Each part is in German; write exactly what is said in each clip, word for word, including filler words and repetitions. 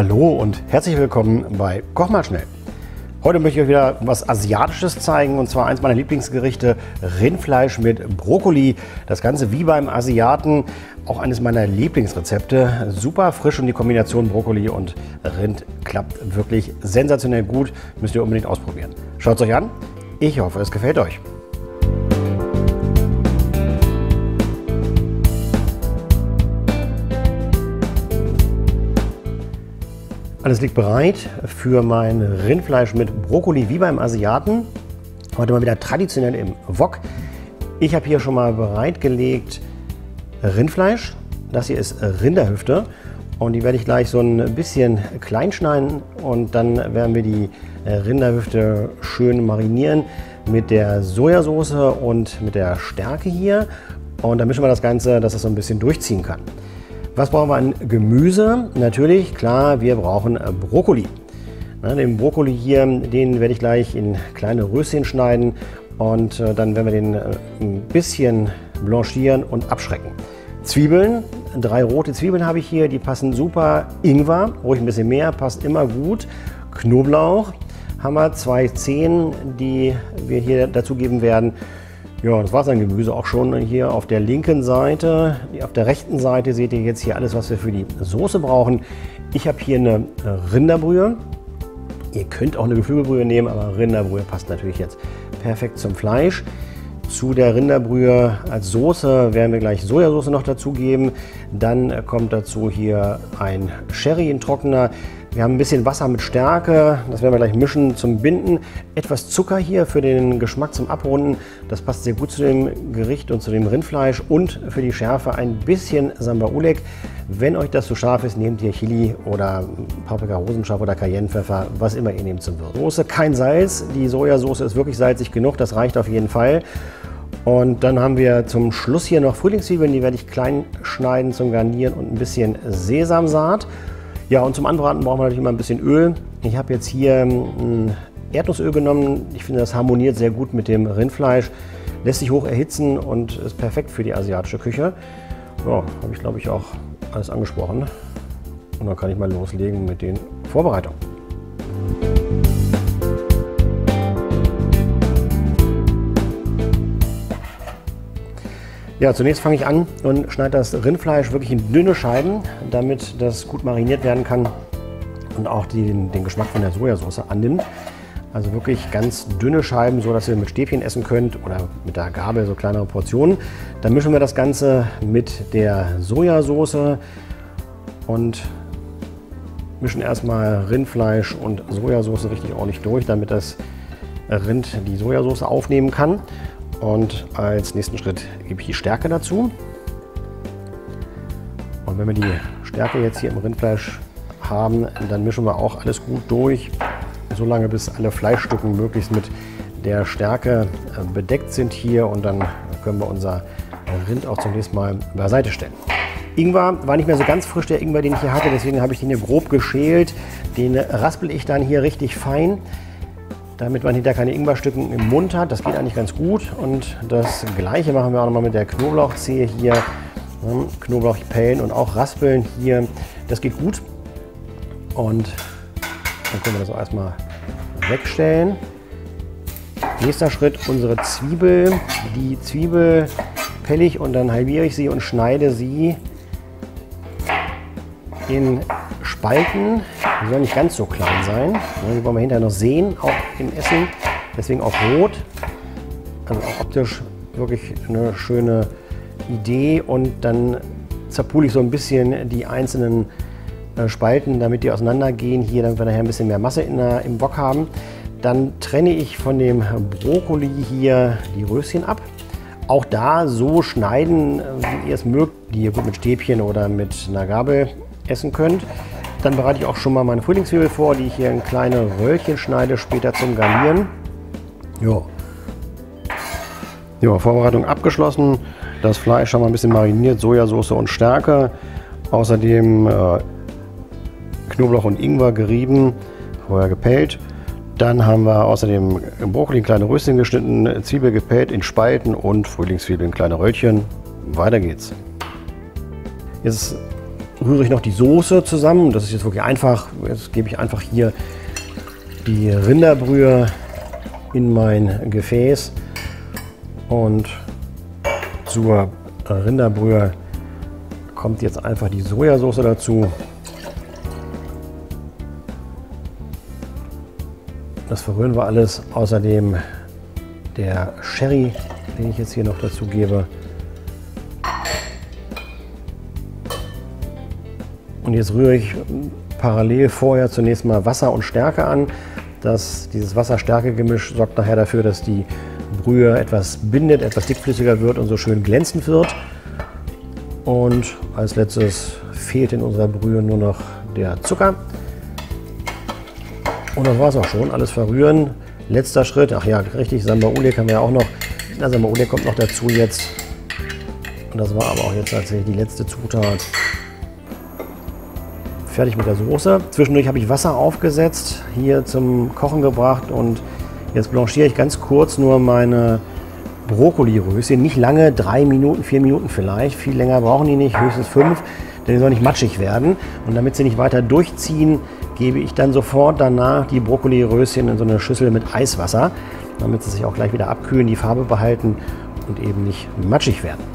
Hallo und herzlich willkommen bei Koch mal schnell. Heute möchte ich euch wieder was Asiatisches zeigen, und zwar eins meiner Lieblingsgerichte: Rindfleisch mit Brokkoli. Das Ganze wie beim Asiaten, auch eines meiner Lieblingsrezepte. Super frisch und die Kombination Brokkoli und Rind klappt wirklich sensationell gut. Müsst ihr unbedingt ausprobieren. Schaut es euch an. Ich hoffe, es gefällt euch. Alles liegt bereit für mein Rindfleisch mit Brokkoli wie beim Asiaten. Heute mal wieder traditionell im Wok. Ich habe hier schon mal bereitgelegt Rindfleisch. Das hier ist Rinderhüfte und die werde ich gleich so ein bisschen klein schneiden, und dann werden wir die Rinderhüfte schön marinieren mit der Sojasauce und mit der Stärke hier, und dann mischen wir das Ganze, dass es so ein bisschen durchziehen kann. Was brauchen wir an Gemüse? Natürlich, klar, wir brauchen Brokkoli. Na, den Brokkoli hier, den werde ich gleich in kleine Röschen schneiden, und äh, dann werden wir den äh, ein bisschen blanchieren und abschrecken. Zwiebeln, drei rote Zwiebeln habe ich hier, die passen super. Ingwer, ruhig ein bisschen mehr, passt immer gut. Knoblauch haben wir, zwei Zehen, die wir hier dazugeben werden. Ja, das war es an Gemüse auch schon hier auf der linken Seite. Auf der rechten Seite seht ihr jetzt hier alles, was wir für die Soße brauchen. Ich habe hier eine Rinderbrühe. Ihr könnt auch eine Geflügelbrühe nehmen, aber Rinderbrühe passt natürlich jetzt perfekt zum Fleisch. Zu der Rinderbrühe als Soße werden wir gleich Sojasauce noch dazugeben. Dann kommt dazu hier ein Sherry in Trockener. Wir haben ein bisschen Wasser mit Stärke, das werden wir gleich mischen zum Binden. Etwas Zucker hier für den Geschmack zum Abrunden, das passt sehr gut zu dem Gericht und zu dem Rindfleisch. Und für die Schärfe ein bisschen Samba Oleg. Wenn euch das zu scharf ist, nehmt ihr Chili oder Paprika rosenscharf oder Cayennepfeffer, was immer ihr nehmt zum Würzen. Soße, kein Salz, die Sojasauce ist wirklich salzig genug, das reicht auf jeden Fall. Und dann haben wir zum Schluss hier noch Frühlingszwiebeln, die werde ich klein schneiden zum Garnieren, und ein bisschen Sesamsaat. Ja, und zum Anbraten brauchen wir natürlich immer ein bisschen Öl. Ich habe jetzt hier ein Erdnussöl genommen. Ich finde, das harmoniert sehr gut mit dem Rindfleisch. Lässt sich hoch erhitzen und ist perfekt für die asiatische Küche. Ja, habe ich, glaube ich, auch alles angesprochen. Und dann kann ich mal loslegen mit den Vorbereitungen. Ja, zunächst fange ich an und schneide das Rindfleisch wirklich in dünne Scheiben, damit das gut mariniert werden kann und auch den, den Geschmack von der Sojasauce annimmt. Also wirklich ganz dünne Scheiben, so dass ihr mit Stäbchen essen könnt oder mit der Gabel so kleinere Portionen. Dann mischen wir das Ganze mit der Sojasauce und mischen erstmal Rindfleisch und Sojasauce richtig ordentlich durch, damit das Rind die Sojasauce aufnehmen kann. Und als nächsten Schritt gebe ich die Stärke dazu. Und wenn wir die Stärke jetzt hier im Rindfleisch haben, dann mischen wir auch alles gut durch, solange bis alle Fleischstücke möglichst mit der Stärke bedeckt sind hier, und dann können wir unser Rind auch zunächst mal beiseite stellen. Ingwer war nicht mehr so ganz frisch, der Ingwer, den ich hier hatte, deswegen habe ich den hier grob geschält. Den raspel ich dann hier richtig fein, damit man hinterher keine Ingwerstücken im Mund hat. Das geht eigentlich ganz gut. Und das Gleiche machen wir auch noch mal mit der Knoblauchzehe hier. Knoblauch pellen und auch raspeln hier. Das geht gut. Und dann können wir das auch erstmal wegstellen. Nächster Schritt, unsere Zwiebel. Die Zwiebel pelle ich und dann halbiere ich sie und schneide sie in Spalten. Die sollen nicht ganz so klein sein. Die wollen wir hinterher noch sehen, auch im Essen. Deswegen auch rot. Also auch optisch wirklich eine schöne Idee. Und dann zerpule ich so ein bisschen die einzelnen Spalten, damit die auseinandergehen hier, damit wir nachher ein bisschen mehr Masse in der, im Wok haben. Dann trenne ich von dem Brokkoli hier die Röschen ab. Auch da so schneiden, wie ihr es mögt, die ihr gut mit Stäbchen oder mit einer Gabel essen könnt. Dann bereite ich auch schon mal meine Frühlingszwiebel vor, die ich hier in kleine Röllchen schneide, später zum Garnieren. Jo. Jo, Vorbereitung abgeschlossen. Das Fleisch haben wir ein bisschen mariniert, Sojasauce und Stärke. Außerdem äh, Knoblauch und Ingwer gerieben, vorher gepellt. Dann haben wir außerdem Brokkoli in kleine Röschen geschnitten, Zwiebel gepellt in Spalten und Frühlingszwiebeln in kleine Röllchen. Weiter geht's. Jetzt rühre ich noch die Soße zusammen. Das ist jetzt wirklich einfach. Jetzt gebe ich einfach hier die Rinderbrühe in mein Gefäß und zur Rinderbrühe kommt jetzt einfach die Sojasauce dazu. Das verrühren wir alles. Außerdem der Sherry, den ich jetzt hier noch dazu gebe. Und jetzt rühre ich parallel vorher zunächst mal Wasser und Stärke an. Das, dieses Wasser-Stärke-Gemisch sorgt nachher dafür, dass die Brühe etwas bindet, etwas dickflüssiger wird und so schön glänzend wird. Und als letztes fehlt in unserer Brühe nur noch der Zucker. Und das war es auch schon. Alles verrühren. Letzter Schritt. Ach ja, richtig, Samba Oelek haben wir ja auch noch. Na, Samba Oelek kommt noch dazu jetzt. Und das war aber auch jetzt tatsächlich die letzte Zutat. Fertig mit der Soße. Zwischendurch habe ich Wasser aufgesetzt, hier zum Kochen gebracht und jetzt blanchiere ich ganz kurz nur meine Brokkoli-Röschen. Nicht lange, drei Minuten, vier Minuten vielleicht. Viel länger brauchen die nicht, höchstens fünf, denn die sollen nicht matschig werden. Und damit sie nicht weiter durchziehen, gebe ich dann sofort danach die Brokkoli-Röschen in so eine Schüssel mit Eiswasser, damit sie sich auch gleich wieder abkühlen, die Farbe behalten und eben nicht matschig werden.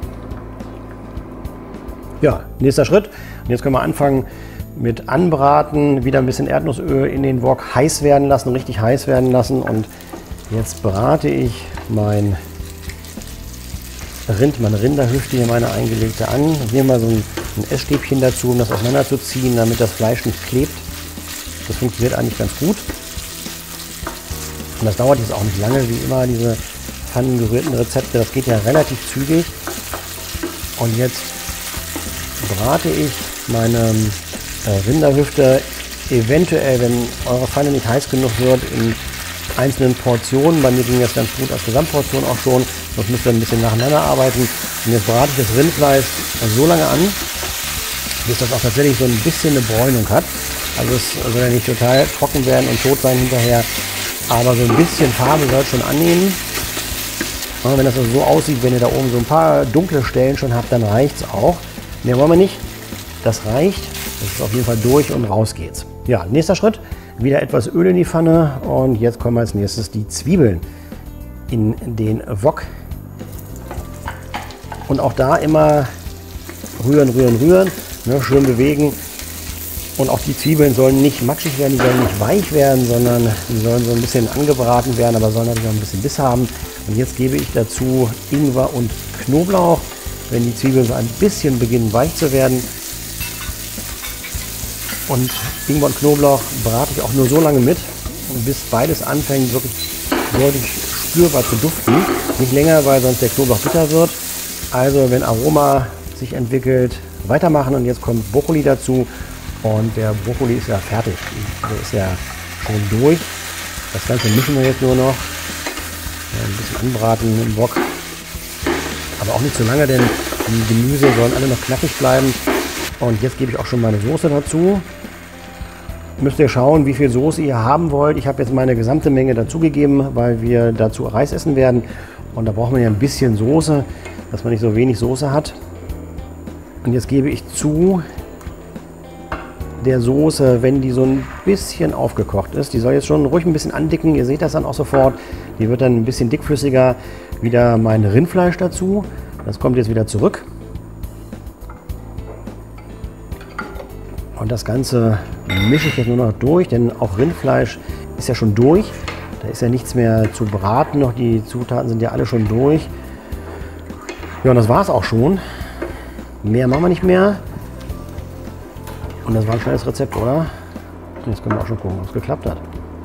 Ja, nächster Schritt. Und jetzt können wir anfangen mit Anbraten, wieder ein bisschen Erdnussöl in den Wok heiß werden lassen, richtig heiß werden lassen. Und jetzt brate ich mein Rind, meine Rinderhüfte, hier meine eingelegte an. Hier mal so ein, ein Essstäbchen dazu, um das auseinanderzuziehen, damit das Fleisch nicht klebt. Das funktioniert eigentlich ganz gut. Und das dauert jetzt auch nicht lange, wie immer diese pfannengerührten Rezepte. Das geht ja relativ zügig. Und jetzt brate ich meine äh, Rinderhüfte eventuell, wenn eure Pfanne nicht heiß genug wird, in einzelnen Portionen. Bei mir ging das ganz gut als Gesamtportion auch schon. Sonst müsst ihr ein bisschen nacheinander arbeiten. Und jetzt brate ich das Rindfleisch so lange an, bis das auch tatsächlich so ein bisschen eine Bräunung hat. Also es soll ja nicht total trocken werden und tot sein hinterher, aber so ein bisschen Farbe soll es schon annehmen. Und wenn das also so aussieht, wenn ihr da oben so ein paar dunkle Stellen schon habt, dann reicht es auch. Mehr wollen wir nicht. Das reicht. Das ist auf jeden Fall durch und raus geht's. Ja, nächster Schritt. Wieder etwas Öl in die Pfanne und jetzt kommen als nächstes die Zwiebeln in den Wok. Und auch da immer rühren, rühren, rühren. Ne, schön bewegen. Und auch die Zwiebeln sollen nicht matschig werden, die sollen nicht weich werden, sondern die sollen so ein bisschen angebraten werden, aber sollen natürlich auch ein bisschen Biss haben. Und jetzt gebe ich dazu Ingwer und Knoblauch. Wenn die Zwiebeln so ein bisschen beginnen weich zu werden. Und Ingwer und Knoblauch brate ich auch nur so lange mit, bis beides anfängt wirklich deutlich spürbar zu duften. Nicht länger, weil sonst der Knoblauch bitter wird. Also wenn Aroma sich entwickelt, weitermachen. Und jetzt kommt Brokkoli dazu. Und der Brokkoli ist ja fertig. Der ist ja schon durch. Das Ganze mischen wir jetzt nur noch. Ein bisschen anbraten im Wok. Aber auch nicht zu lange, denn die Gemüse sollen alle noch knackig bleiben. Und jetzt gebe ich auch schon meine Soße dazu. Müsst ihr schauen, wie viel Soße ihr haben wollt. Ich habe jetzt meine gesamte Menge dazugegeben, weil wir dazu Reis essen werden. Und da braucht man ja ein bisschen Soße, dass man nicht so wenig Soße hat. Und jetzt gebe ich zu der Soße, wenn die so ein bisschen aufgekocht ist. Die soll jetzt schon ruhig ein bisschen andicken. Ihr seht das dann auch sofort. Die wird dann ein bisschen dickflüssiger. Wieder mein Rindfleisch dazu. Das kommt jetzt wieder zurück. Und das Ganze mische ich jetzt nur noch durch, denn auch Rindfleisch ist ja schon durch. Da ist ja nichts mehr zu braten noch. Die Zutaten sind ja alle schon durch. Ja, und das war es auch schon. Mehr machen wir nicht mehr. Und das war ein schnelles Rezept, oder? Jetzt können wir auch schon gucken, ob es geklappt hat.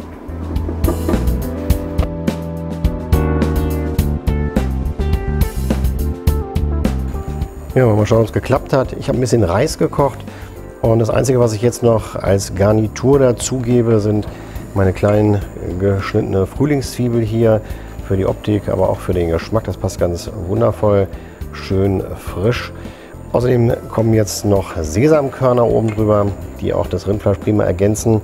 Ja, mal schauen, ob es geklappt hat. Ich habe ein bisschen Reis gekocht. Und das Einzige, was ich jetzt noch als Garnitur dazugebe, sind meine kleinen geschnittene Frühlingszwiebel hier für die Optik, aber auch für den Geschmack. Das passt ganz wundervoll, schön frisch. Außerdem kommen jetzt noch Sesamkörner oben drüber, die auch das Rindfleisch prima ergänzen.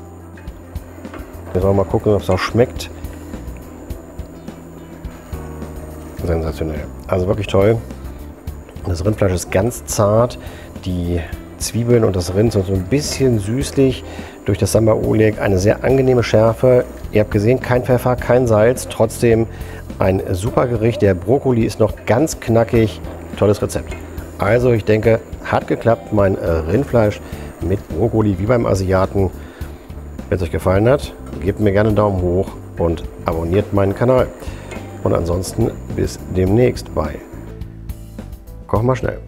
Jetzt wollen wir mal gucken, ob es auch schmeckt. sensationell. Also wirklich toll. Das Rindfleisch ist ganz zart. Die Zwiebeln und das Rind sind so ein bisschen süßlich durch das Sambal Oleg. Eine sehr angenehme Schärfe. Ihr habt gesehen, kein Pfeffer, kein Salz. Trotzdem ein super Gericht. Der Brokkoli ist noch ganz knackig. Tolles Rezept. Also ich denke, hat geklappt. Mein Rindfleisch mit Brokkoli wie beim Asiaten. Wenn es euch gefallen hat, gebt mir gerne einen Daumen hoch und abonniert meinen Kanal. Und ansonsten bis demnächst bei Koch mal schnell.